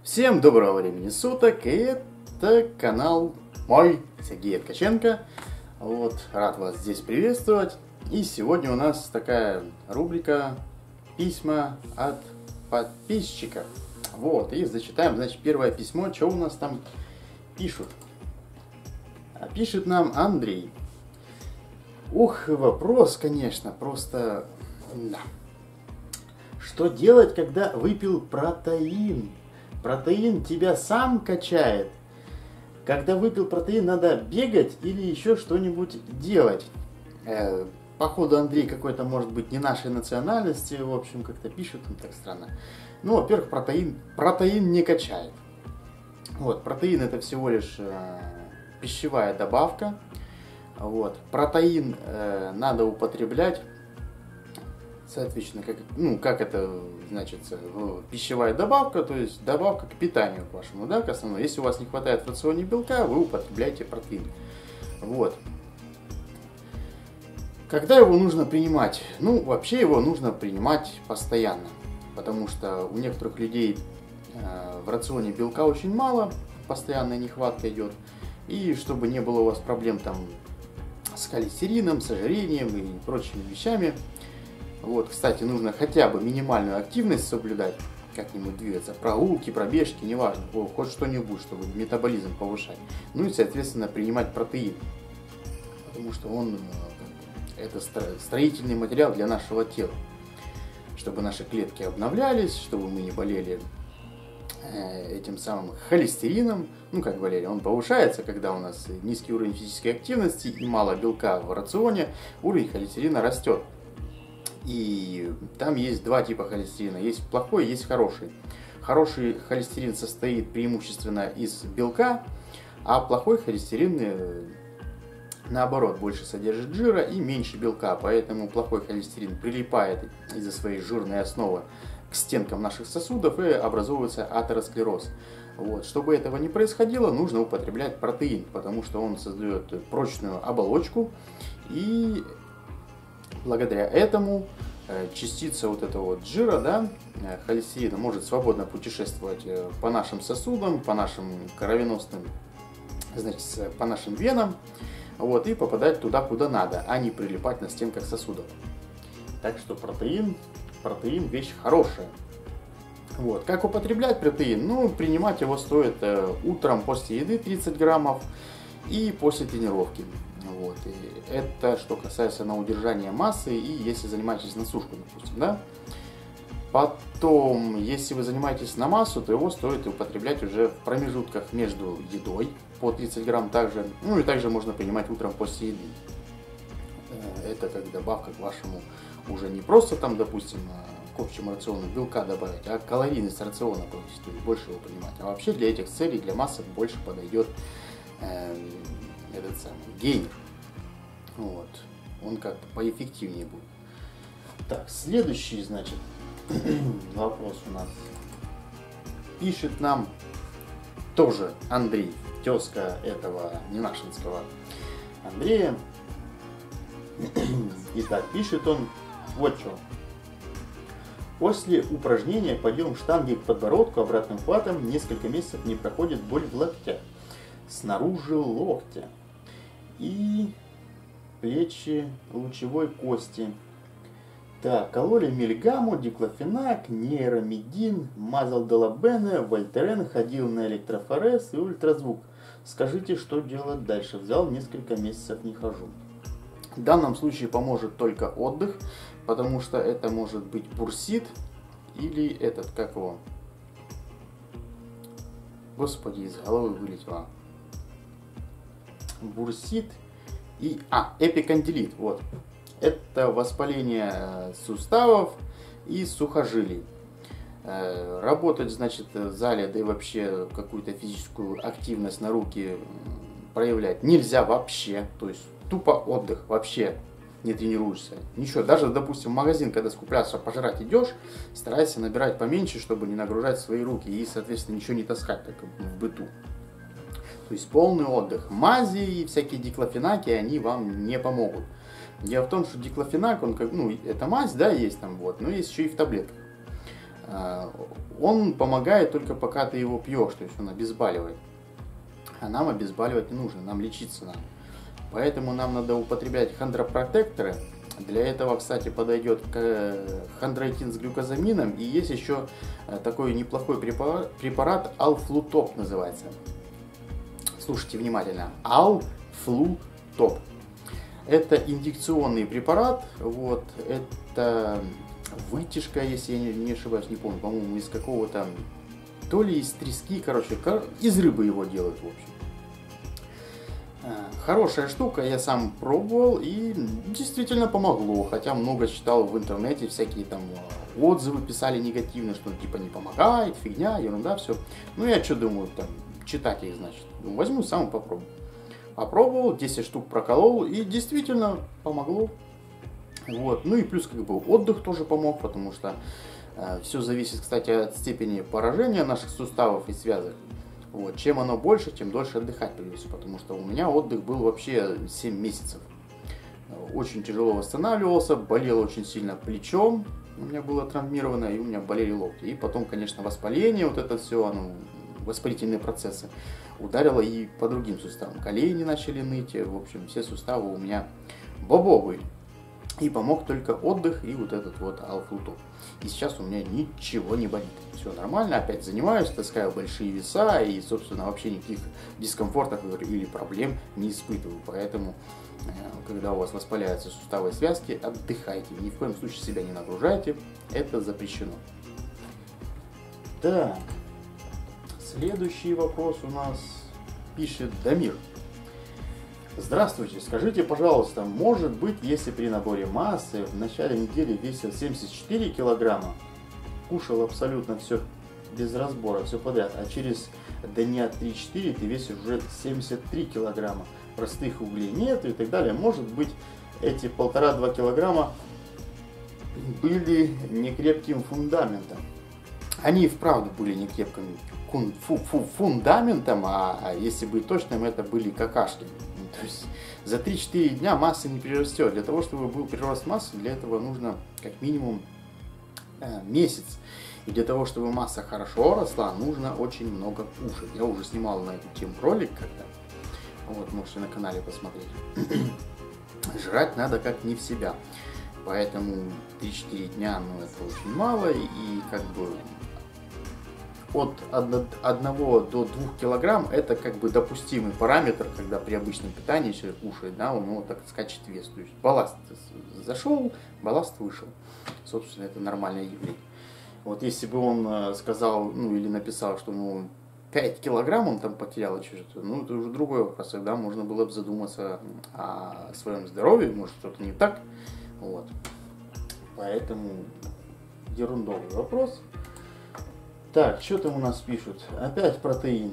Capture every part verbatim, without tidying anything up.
Всем доброго времени суток, и это канал мой, Сергей Ткаченко. Вот, рад вас здесь приветствовать. И сегодня у нас такая рубрика «Письма от подписчиков». Вот, и зачитаем, значит, первое письмо, что у нас там пишут. А пишет нам Андрей. Ух, вопрос, конечно, просто... Да. Что делать, когда выпил протеин? Протеин тебя сам качает. Когда выпил протеин, надо бегать или еще что-нибудь делать. Э, походу, Андрей какой-то, может быть, не нашей национальности. В общем, как-то пишет он так странно. Ну, во-первых, протеин, протеин не качает. Вот, протеин это всего лишь э, пищевая добавка. Вот. Протеин э, надо употреблять. Соответственно, как, ну, как это значит, пищевая добавка, то есть добавка к питанию к вашему, да, к основному. Если у вас не хватает в рационе белка, вы употребляете протеин. Вот. Когда его нужно принимать? Ну, вообще его нужно принимать постоянно, потому что у некоторых людей э, в рационе белка очень мало, постоянная нехватка идет, и чтобы не было у вас проблем там с холестерином, с ожирением и прочими вещами. Вот, кстати, нужно хотя бы минимальную активность соблюдать, как-нибудь двигаться, прогулки, пробежки, неважно, хоть что-нибудь, чтобы метаболизм повышать. Ну и, соответственно, принимать протеин, потому что он это строительный материал для нашего тела, чтобы наши клетки обновлялись, чтобы мы не болели этим самым холестерином. Ну, как болели, он повышается, когда у нас низкий уровень физической активности и мало белка в рационе, уровень холестерина растет. И там есть два типа холестерина. Есть плохой, есть хороший. Хороший холестерин состоит преимущественно из белка, а плохой холестерин, наоборот, больше содержит жира и меньше белка. Поэтому плохой холестерин прилипает из-за своей жирной основы к стенкам наших сосудов и образовывается атеросклероз. Вот. Чтобы этого не происходило, нужно употреблять протеин, потому что он создает прочную оболочку, и благодаря этому частица вот этого вот жира, да, холестерина, может свободно путешествовать по нашим сосудам, по нашим кровеносным, значит, по нашим венам, вот, и попадать туда, куда надо, а не прилипать на стенках сосудов. Так что протеин, протеин вещь хорошая. Вот. Как употреблять протеин? Ну, принимать его стоит утром после еды тридцать граммов и после тренировки. Вот. И это что касается на удержание массы и если занимаетесь на сушку, допустим, да. Потом, если вы занимаетесь на массу, то его стоит употреблять уже в промежутках между едой по тридцать грамм также. Ну и также можно принимать утром после еды. Это как добавка к вашему уже не просто там, допустим, к общему рациону белка добавить, а калорийность рациона, то есть больше его принимать. А вообще для этих целей, для массы больше подойдет э, этот самый гейнер. Вот. Он как-то поэффективнее будет. Так, следующий, значит, вопрос у нас. Пишет нам тоже Андрей, тезка этого ненашинского Андрея. Итак, пишет он вот что. После упражнения подъем штанги к подбородку обратным хватом несколько месяцев не проходит боль в локтях, снаружи локтя и плечи лучевой кости. Так, кололи мильгаму, диклофенак, нейромедин, мазалдолабене, вольтерен, ходил на электрофорез и ультразвук. Скажите, что делать дальше? Взял, несколько месяцев не хожу. В данном случае поможет только отдых, потому что это может быть бурсит или этот, как его? Господи, из головы вылетело. Бурсит и... А, эпикондилит, вот. Это воспаление суставов и сухожилий. Работать, значит, в зале, да и вообще какую-то физическую активность на руки проявлять нельзя вообще. То есть тупо отдых, вообще не тренируешься. Ничего, даже, допустим, в магазин, когда скупляться, пожрать идешь, старайся набирать поменьше, чтобы не нагружать свои руки и, соответственно, ничего не таскать, так в быту. То есть полный отдых. Мази и всякие диклофенаки, они вам не помогут. Дело в том, что диклофенак, он как, ну, это мазь, да, есть там, вот, но есть еще и в таблетках. он помогает только пока ты его пьешь, то есть он обезболивает. А нам обезболивать не нужно, нам лечиться надо. Поэтому нам надо употреблять хондропротекторы. Для этого, кстати, подойдет хондроитин с глюкозамином. И есть еще такой неплохой препарат, препарат Alflutop называется. Слушайте внимательно. Alflutop. Это инъекционный препарат. Вот, это вытяжка, если я не ошибаюсь, не помню, по-моему, из какого-то, то ли из трески, короче, из рыбы его делают, в общем. Хорошая штука, я сам пробовал и действительно помогло, хотя много читал в интернете, всякие там отзывы писали негативные, что типа не помогает, фигня, ерунда, все. Ну я что думаю, там, читать их, значит, возьму сам и попробую. Попробовал, десять штук проколол и действительно помогло. Вот. Ну и плюс как бы отдых тоже помог, потому что э, все зависит, кстати, от степени поражения наших суставов и связок. Вот. Чем оно больше, тем дольше отдыхать придется, потому что у меня отдых был вообще семь месяцев. Очень тяжело восстанавливался, болело очень сильно плечом, у меня было травмировано, и у меня болели локти. И потом, конечно, воспаление, вот это все, оно, воспалительные процессы, ударило и по другим суставам. Колени начали ныть, в общем, все суставы у меня бобовые. И помог только отдых и вот этот вот Alflutop. И сейчас у меня ничего не болит. Все нормально, опять занимаюсь, таскаю большие веса и, собственно, вообще никаких дискомфортов или проблем не испытываю. Поэтому, когда у вас воспаляются суставы и связки, отдыхайте. Ни в коем случае себя не нагружайте. Это запрещено. Так, следующий вопрос у нас пишет Дамир. Здравствуйте, скажите, пожалуйста, может быть, если при наборе массы в начале недели весил семьдесят четыре килограмма, кушал абсолютно все без разбора, все подряд, а через дня три-четыре ты весишь уже семьдесят три килограмма, простых углей нет и так далее, может быть, эти полтора-два килограмма были некрепким фундаментом. Они и вправду были некрепким фундаментом, а если быть точным, это были какашки. То есть за три-четыре дня масса не прирастет. Для того, чтобы был прирост массы, для этого нужно как минимум э, месяц. И для того, чтобы масса хорошо росла, нужно очень много кушать. Я уже снимал на эту тему ролик когда. Вот, можете на канале посмотреть. Жрать надо как не в себя. Поэтому три-четыре дня, ну, это очень мало. И как бы от одного до двух килограмм это как бы допустимый параметр, когда при обычном питании человек кушает, да, у него так скачет вес. То есть балласт зашел, балласт вышел. Собственно, это нормальное явление. Вот если бы он сказал, ну или написал, что ну пять килограмм он там потерял, что-то, ну это уже другой вопрос. Тогда можно было бы задуматься о своем здоровье, может что-то не так. Вот. Поэтому ерундовый вопрос. Так, что там у нас пишут? Опять протеин.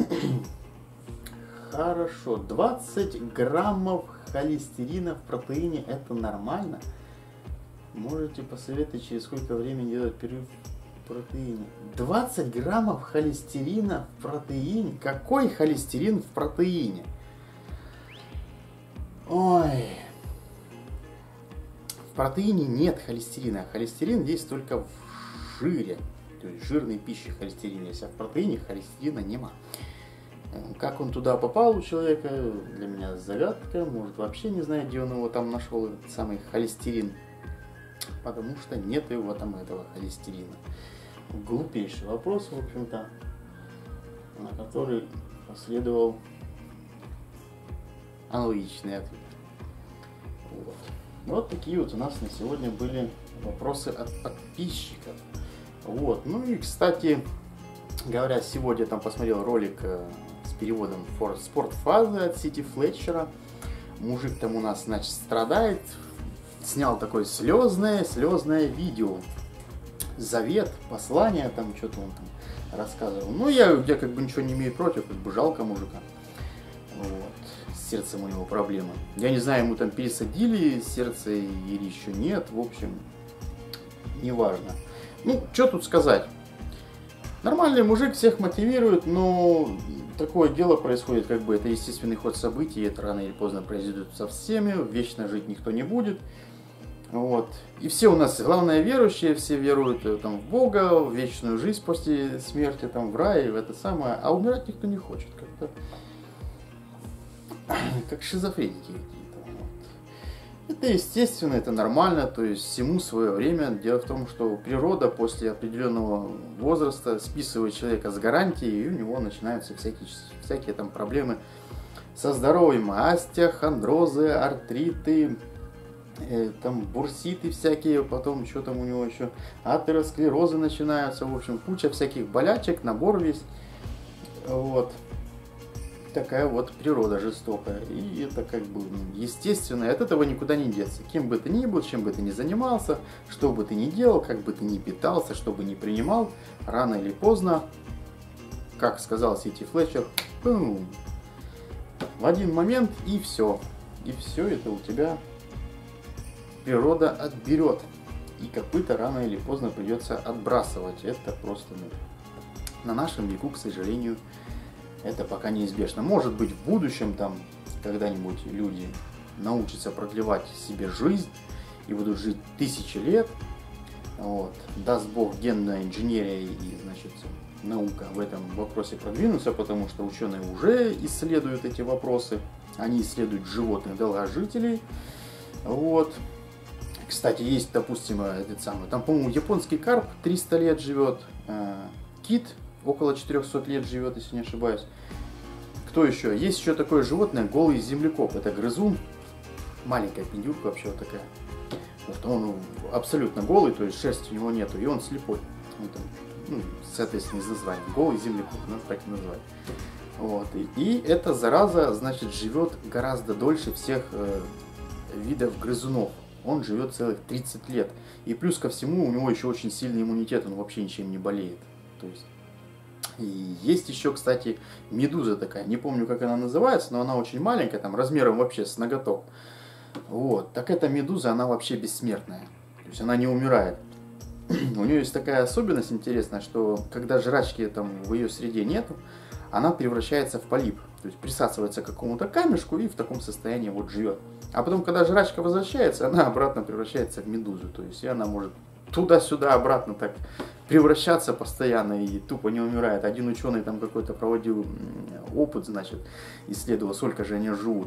Хорошо, двадцать граммов холестерина в протеине это нормально? Можете посоветовать, через сколько времени делать перерыв в протеине? двадцать граммов холестерина в протеине? Какой холестерин в протеине? Ой. В протеине нет холестерина. Холестерин есть только в жире. То есть жирной пищи холестерин есть, а в протеине холестерина нема. Как он туда попал у человека, для меня загадка. Может, вообще не знаю, где он его там нашел, этот самый холестерин. Потому что нет его там, этого холестерина. Глупейший вопрос, в общем-то, на который последовал аналогичный ответ. Вот. Вот такие вот у нас на сегодня были вопросы от подписчиков. Вот. Ну и, кстати говоря, сегодня там посмотрел ролик э, с переводом спортфазы от Сити Флетчера. Мужик там у нас, значит, страдает. Снял такое слезное, слезное видео. Завет, послание, там что-то он там рассказывал. Ну, я, я как бы ничего не имею против, как бы жалко мужика. Вот. С сердцем у него проблемы. Я не знаю, ему там пересадили сердце или еще нет. В общем, неважно. Ну, что тут сказать. Нормальный мужик, всех мотивирует, но такое дело происходит, как бы это естественный ход событий, это рано или поздно произойдет со всеми, вечно жить никто не будет. Вот. И все у нас, главное, верующие, все веруют э, там, в Бога, в вечную жизнь после смерти, там, в рай, в это самое, а умирать никто не хочет. Как-то как шизофреники какие-то. Вот. Это естественно, это нормально, то есть всему свое время. Дело в том, что природа после определенного возраста списывает человека с гарантией, и у него начинаются всякие, всякие там проблемы со здоровьем, остеохондрозы, артриты, э, там бурситы всякие, потом что там у него еще, атеросклерозы начинаются, в общем, куча всяких болячек, набор весь. Вот. Такая вот природа жестокая. И это как бы естественно, и от этого никуда не деться. Кем бы ты ни был, чем бы ты ни занимался, что бы ты ни делал, как бы ты ни питался, что бы ни принимал, рано или поздно, как сказал Сити Флетчер, бум, в один момент и все. И все это у тебя природа отберет. И копыта рано или поздно придется отбрасывать. Это просто ну, на нашем веку, к сожалению, это пока неизбежно. Может быть, в будущем там когда-нибудь люди научатся продлевать себе жизнь и будут жить тысячи лет. Вот. Даст Бог, генная инженерия и, значит, наука в этом вопросе продвинутся, потому что ученые уже исследуют эти вопросы. Они исследуют животных долгожителей. Вот. Кстати, есть, допустим, этот самый, там, по-моему, японский карп триста лет живет, э, кит около четырехсот лет живет, если не ошибаюсь. Кто еще? Есть еще такое животное, голый землекоп. Это грызун, маленькая пиндюрка вообще вот такая. Вот он абсолютно голый, то есть шерсти у него нету, и он слепой. Он там, ну, соответственно, из названия. Голый землекоп, надо так и назвать. Вот. И, и эта зараза, значит, живет гораздо дольше всех э, видов грызунов. Он живет целых тридцать лет. И плюс ко всему, у него еще очень сильный иммунитет, он вообще ничем не болеет. То есть... И есть еще, кстати, медуза такая, не помню, как она называется, но она очень маленькая, там размером вообще с ноготок. Вот, так эта медуза, она вообще бессмертная, то есть она не умирает. У нее есть такая особенность интересная, что когда жрачки там в ее среде нету, она превращается в полип, то есть присасывается к какому-то камешку и в таком состоянии вот живет. А потом, когда жрачка возвращается, она обратно превращается в медузу, то есть и она может туда-сюда обратно так превращаться постоянно и тупо не умирает. Один ученый там какой-то проводил опыт, значит, исследовал, сколько же они живут.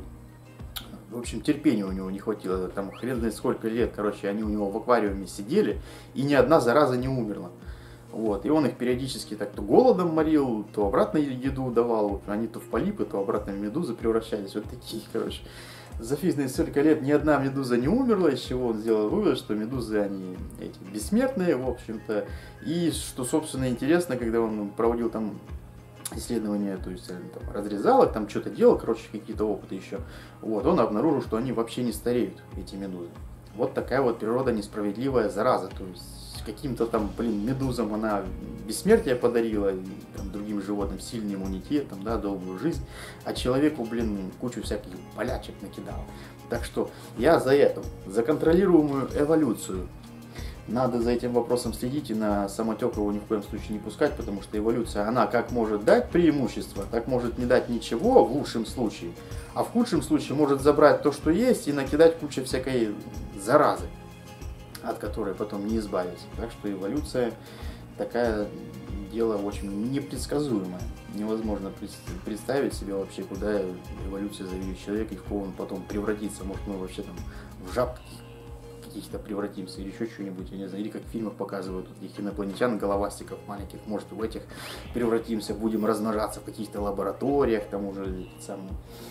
В общем, терпения у него не хватило, там хрен знает сколько лет, короче, они у него в аквариуме сидели, и ни одна зараза не умерла. Вот, и он их периодически так то голодом морил, то обратно еду давал, они то в полипы, то обратно в медузы превращались, вот такие, короче. За фиг знает столько лет ни одна медуза не умерла, из чего он сделал вывод, что медузы, они эти, бессмертные, в общем-то. И что, собственно, интересно, когда он проводил там исследования, то есть там, разрезал их, там что-то делал, короче, какие-то опыты еще, вот, он обнаружил, что они вообще не стареют, эти медузы. Вот такая вот природа несправедливая зараза, то есть каким-то там, блин, медузам она бессмертие подарила, и, там, другим животным сильный иммунитет, там, да, долгую жизнь, а человеку, блин, кучу всяких болячек накидал. Так что я за это, за контролируемую эволюцию. Надо за этим вопросом следить и на самотек его ни в коем случае не пускать, потому что эволюция, она как может дать преимущество, так может не дать ничего в лучшем случае, а в худшем случае может забрать то, что есть, и накидать кучу всякой заразы, от которой потом не избавиться. Так что эволюция такая дело очень непредсказуемое. Невозможно представить себе вообще, куда эволюция заведет человека и в кого он потом превратится. Может, мы вообще там в жаб каких-то превратимся или еще что-нибудь, я не знаю, или как в фильмах показывают таких инопланетян, головастиков маленьких, может, в этих превратимся, будем размножаться в каких-то лабораториях, там уже самое...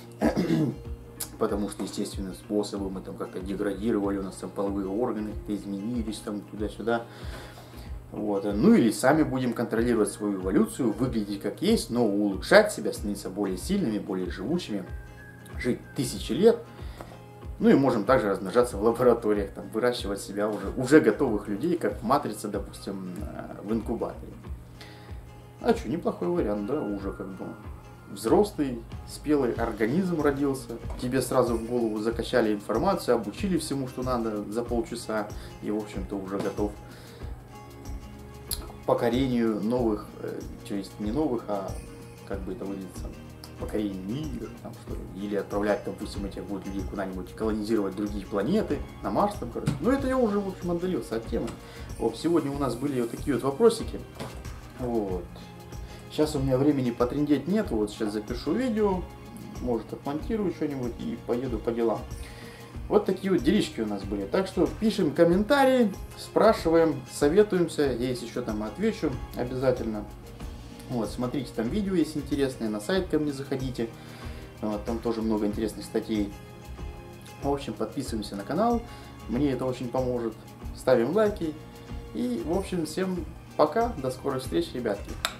Потому что естественным способом мы там как-то деградировали, у нас там половые органы изменились там туда-сюда. Вот. Ну или сами будем контролировать свою эволюцию, выглядеть как есть, но улучшать себя, становиться более сильными, более живучими, жить тысячи лет. Ну и можем также размножаться в лабораториях, там, выращивать себя уже, уже готовых людей, как в матрице, допустим, в инкубаторе. А что, неплохой вариант, да, уже как бы. Взрослый, спелый организм родился, тебе сразу в голову закачали информацию, обучили всему, что надо за полчаса, и, в общем-то, уже готов к покорению новых, то есть не новых, а, как бы это выразиться, покорение мира, там, что, или отправлять, допустим, этих будет людей куда-нибудь колонизировать другие планеты, на Марс там, короче. Но это я уже, в общем, отдалился от темы. Вот, сегодня у нас были вот такие вот вопросики. Вот. Сейчас у меня времени потрындеть нет, вот сейчас запишу видео, может отмонтирую что-нибудь и поеду по делам. Вот такие вот делишки у нас были. Так что пишем комментарии, спрашиваем, советуемся, я если еще там отвечу обязательно. Вот, смотрите, там видео есть интересные, на сайт ко мне заходите, вот, там тоже много интересных статей. В общем, подписываемся на канал, мне это очень поможет, ставим лайки и, в общем, всем пока, до скорых встреч, ребятки.